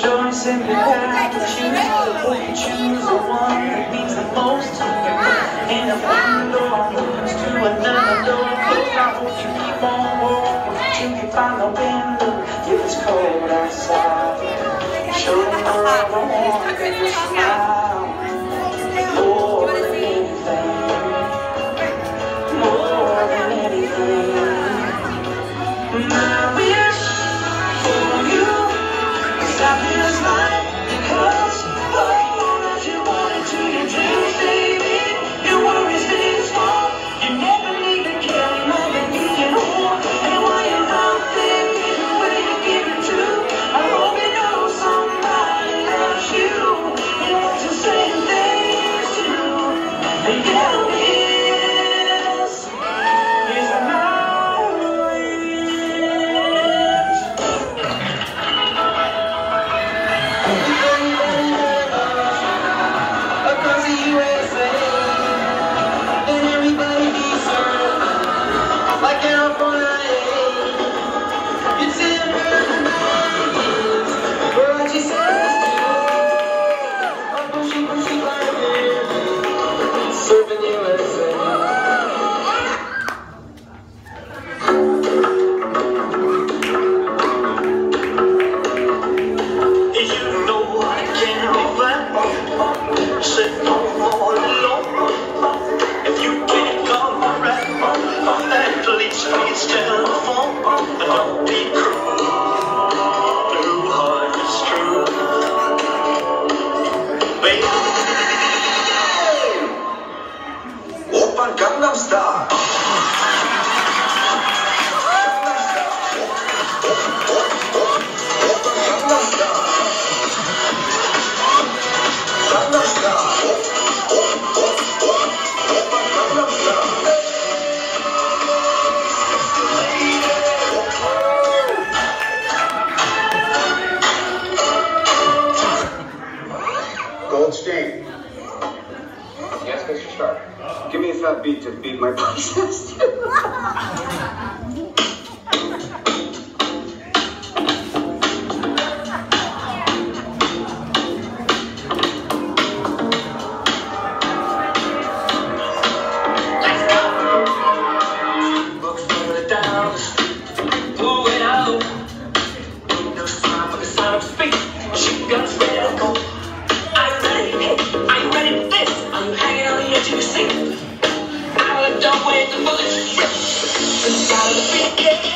choice in the path to choose. Will you choose the one that means the most to you? And if one door leads to another door closed, I hope you keep on walking till you find the window. If it's cold outside, show the world I want you to smile. More than anything, more than anything. My wish for you is happiness life, because all that you wanted to, your dreams stay big, your worries stay small. You never need to care more than you can hold. And while you're out there giving where you give it to, I hope you know somebody loves you and wants to say things to you. And yeah, this is my wish. Across the USA, and everybody deserves, like California, it's in her minds. But what she says to a bushy, bushy black man, serving USA. You know I can't be flat, sitting home all alone. If you can't come around, at least please telephone. But don't be cruel, no heart is true. Baby, Open Gangnam Style. Goldstein. Yes, Mr. Sharp. Give me a fat beat to beat my biceps. books further down the street, going out. No sign for the sound of speed. She guns ready to go. Are you ready? Are you ready for this? Are you hanging on the edge of your seat? Out of the door with the bullets. Inside of the beat, yeah.